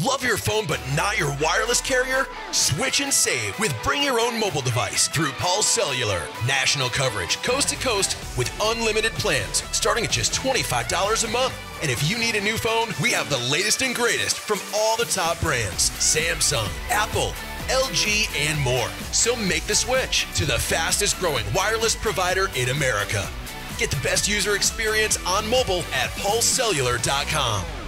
Love your phone but not your wireless carrier? Switch and save with Bring Your Own Mobile Device through Pulse Cellular. National coverage, coast to coast with unlimited plans starting at just $25 a month. And if you need a new phone, we have the latest and greatest from all the top brands: Samsung, Apple, LG, and more. So make the switch to the fastest growing wireless provider in America. Get the best user experience on mobile at pulsecellular.com.